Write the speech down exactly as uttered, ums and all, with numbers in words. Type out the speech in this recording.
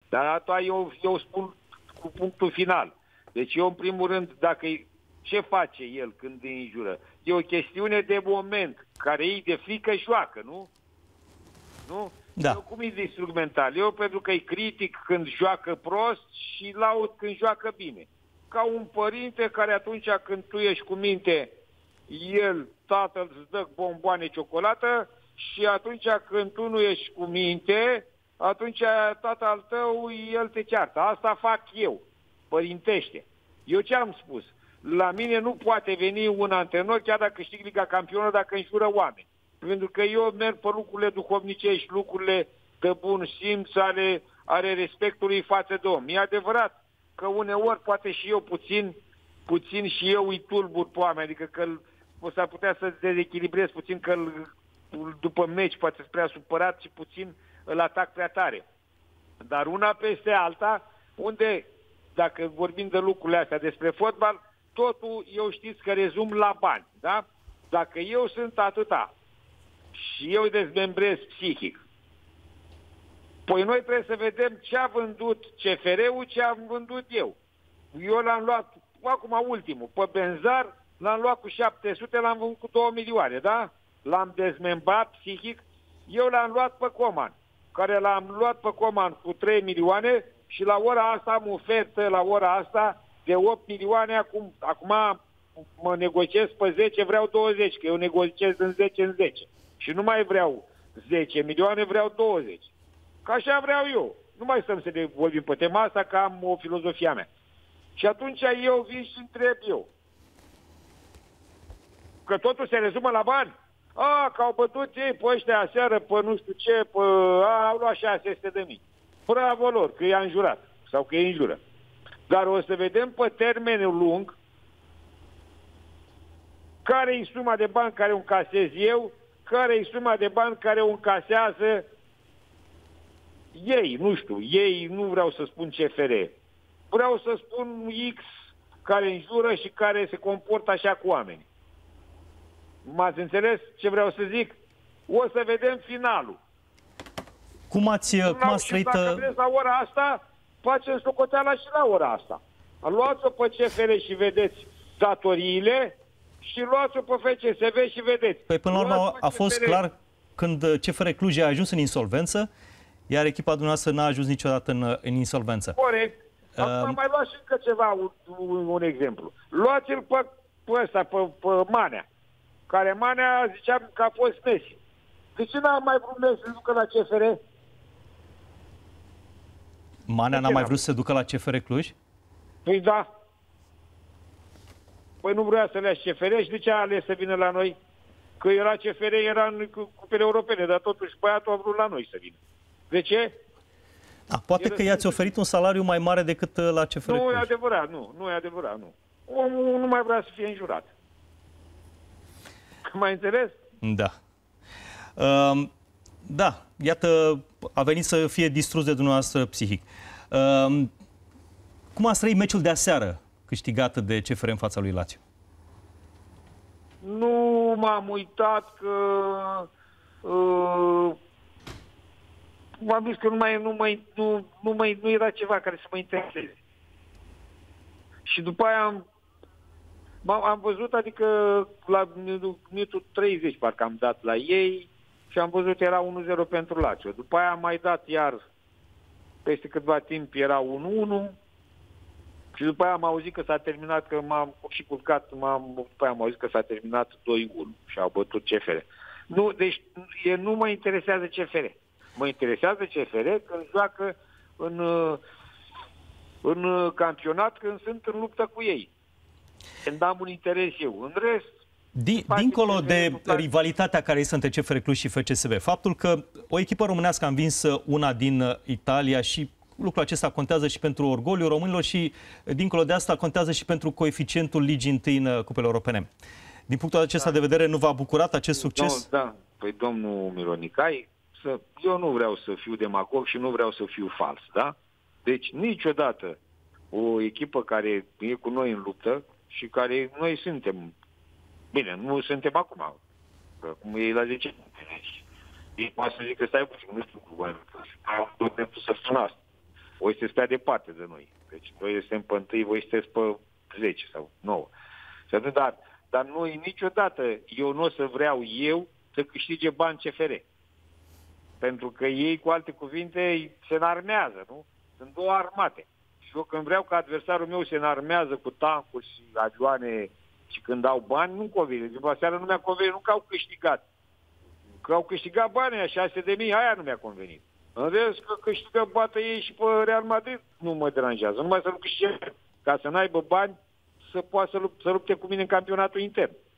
Dar asta eu, eu spun cu punctul final. Deci eu, în primul rând, dacă ce face el când îi înjură? E o chestiune de moment, care ei de frică joacă, nu? Nu? Da. Eu cum e de instrumental? Eu pentru că îi critic când joacă prost și laud când joacă bine. Ca un părinte care atunci când tu ești cu minte, el, tatăl, îți dă bomboane, ciocolată, și atunci când tu nu ești cu minte, atunci tatăl tău, el te ceartă. Asta fac eu, părintește. Eu ce am spus? La mine nu poate veni un antrenor, chiar dacă câștig Liga Campionă, dacă înjură oameni. Pentru că eu merg pe lucrurile duhovnicești, lucrurile de bun simț, ale, ale respectului față de om. E adevărat că uneori poate și eu puțin, puțin și eu îi tulbur pe oameni, adică că o să putea să dezechilibrez puțin, că după meci poate să prea supărat și puțin îl atac prea tare. Dar una peste alta, unde, dacă vorbim de lucrurile astea despre fotbal, totul, eu știți că rezum la bani, da? Dacă eu sunt atâta și eu dezmembrez psihic, păi noi trebuie să vedem ce a vândut C F R-ul, ce am vândut eu. Eu l-am luat, acum ultimul, pe Benzar, l-am luat cu șapte sute, l-am vândut cu două milioane, da? L-am dezmembrat psihic, eu l-am luat pe Coman, care l-am luat pe Coman cu trei milioane și la ora asta am ofertă, la ora asta, de opt milioane, acum, acum mă negociez pe zece, vreau douăzeci, că eu negociez în zece în zece. Și nu mai vreau zece milioane, vreau douăzeci. Că așa vreau eu. Nu mai stăm să ne vorbim pe tema asta, că am o filozofia mea. Și atunci eu vin și întreb eu. Că totul se rezumă la bani. A, că au bătut ei pe ăștia aseară, pe nu știu ce, pe... A, au luat șase sute de mii. Bravo lor, că i-a înjurat. Sau că i înjură. Dar o să vedem pe termenul lung care e suma de bani care o încasez eu, care e suma de bani care o încasează ei, nu știu, ei, nu vreau să spun C F R. Vreau să spun X care înjură și care se comportă așa cu oamenii. M-ați înțeles ce vreau să zic? O să vedem finalul. Cum ați, cum ați trăit... Dacă vreți la ora asta, facem socoteala și la ora asta. Luați-o pe C F R și vedeți datoriile și luați-o pe F C S B și vedeți. Păi până la urmă a fost clar când C F R Cluj a ajuns în insolvență, iar echipa dumneavoastră n-a ajuns niciodată în, în insolvență. Corect. Acum uh... am mai luat și încă ceva, un, un, un exemplu. Luați-l pe, pe ăsta, pe, pe Manea, care Manea zicea că a fost Messi. De ce n-a mai vrut Messi să ducă la C F R? Manea n-a mai vrut să se ducă la C F R Cluj? Păi da. Păi nu vrea să le ia C F R și de ce a ales să vină la noi? Că era C F R, era în cupele europene, dar totuși băiatul a vrut la noi să vină. De ce? A, poate e că i-ați oferit un salariu mai mare decât la C F R Cluj. Nu e adevărat, nu. Nu e adevărat, nu. Omul nu mai vrea să fie înjurat. M-ai înțeles? Da. Uh, da, iată, a venit să fie distrus de dumneavoastră psihic. Uh, cum ați trăit meciul de aseară câștigat de C F R în fața lui Lazio? Nu m-am uitat că... Uh, m-am zis că nu, mai, nu, mai, nu, nu, mai, nu era ceva care să mă intereseze. Și după aia am, am văzut, adică la minutul treizeci parcă am dat la ei și am văzut era unu zero pentru Lazio. După aia am mai dat iar peste câtva timp era unu unu și după aia am auzit că s-a terminat, că m-am și culcat, m-am, după aia am auzit că s-a terminat doi unu și au bătut C F R. Nu, deci e, nu mă interesează C F R. Mă interesează C F R când joacă în, în campionat, când sunt în luptă cu ei. Când am un interes eu. În rest... Din, dincolo de rivalitatea care este între C F R Cluj și F C S B, faptul că o echipă românească a învins una din Italia și lucrul acesta contează și pentru orgoliul românilor și, dincolo de asta, contează și pentru coeficientul ligii întâi în cupele europene. Din punctul acesta da. de vedere, nu v-a bucurat acest succes? Da, da. Păi domnul Mironicai, să, eu nu vreau să fiu demagog și nu vreau să fiu fals, da? Deci niciodată o echipă care e cu noi în luptă și care noi suntem, bine, nu suntem acum, că cum e la zece, ei poate să zic că stai puțin, nu știu cu voi, tot timpul să spun asta. voi sunteți prea departe de noi. Deci noi suntem pe întâi, voi sunteți pe zece sau nouă. Și atunci, dar, dar noi niciodată, eu nu o să vreau eu să câștige bani C F R. Pentru că ei, cu alte cuvinte, se înarmează, nu? Sunt două armate. Și eu când vreau ca adversarul meu se înarmează cu tancuri și avioane și când dau bani, nu convine. După seară nu mi-a convenit, nu că au câștigat. Că au câștigat banii, șase de mii, aia nu mi-a convenit. În rest, că câștigă, bată ei și pe Real Madrid, nu mă deranjează. Numai să nu câștige, ca să n-aibă bani, să poată să, lup- să lupte cu mine în campionatul intern.